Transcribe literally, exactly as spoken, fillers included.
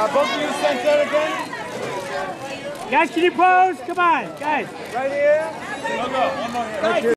Uh, both of you center again. Guys, can you pose? Come on, guys. Right here. One more here.